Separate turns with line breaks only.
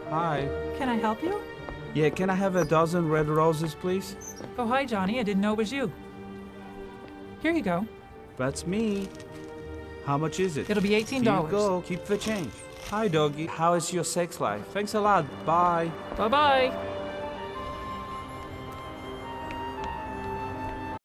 Hi.
Can I help you?
Yeah, can I have a dozen red roses, please?
Oh, hi, Johnny. I didn't know it was you. Here you go.
That's me. How much is it?
It'll be $18.
Here you go. Keep the change. Hi, doggy. How is your sex life? Thanks a lot. Bye.
Bye-bye.